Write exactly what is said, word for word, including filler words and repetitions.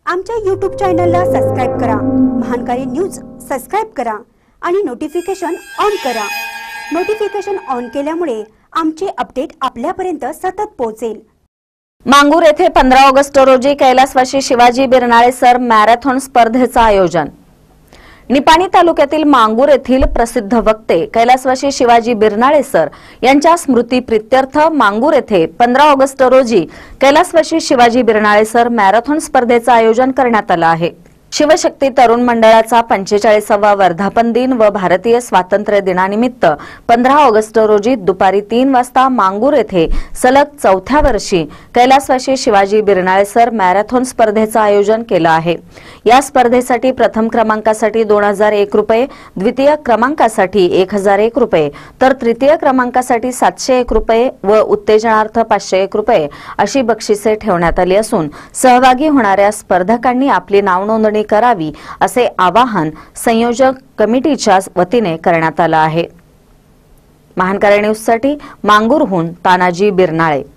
आमच्या यूट्यूब चॅनलला सबस्क्राइब करा, महानकारी न्यूज सबस्क्राइब करा आणि नोटिफिकेशन ऑन करा। नोटिफिकेशन ऑन केल्यामुळे आमचे अपडेट आपल्यापर्यंत सतत पोहोचेल। मांगूर येथे पंधरा ऑगस्ट रोजी कैलासवासी शिवाजी बिरनाळे सर मॅरेथॉन स्पर्धेचे आयोजन। निपाणी तालुक्यातील मांगूर येथील प्रसिद्ध वक्ते कैलासवासी शिवाजी बिरनाळे सर यांच्या स्मृती प्रित्यर्थ मांगूर येथे पंधरा ऑगस्ट रोजी कैलासवासी शिवाजी बिरनाळे सर मॅरेथॉन स्पर्धेचे आयोजन करण्यात आले आहे। शिवशक्ती तरुण मंडळाचा पंचेचाळीसावा वर्धापन दिन व भारतीय स्वातंत्र्य दिनानिमित्त पंधरा ऑगस्ट रोजी दुपारी तीन वाजता मांगूर येथे सलग चौथ्या वर्षी कैलासवासी शिवाजी बिरनाळे सर मॅरेथॉन स्पर्धेचे आयोजन केले आहे। या स्पर्धेसाठी प्रथम क्रमांकासाठी दोन हजार एक रुपये, द्वितीय क्रमांकासाठी एक हजार एक रुपये तर तृतीय क्रमांकासाठी सातशे एक रुपये व उत्तेजनार्थ पाचशे एक रुपये अशी बक्षिसे ठेवण्यात आली असून सहभागी होणाऱ्या स्पर्धकांनी आपली नावनोंदणी करावी असे आवाहन संयोजक कमिटीच्या वतीने करण्यात आले आहे। महानकारी न्यूज साठी मांगूरहून तानाजी बिरनाळे।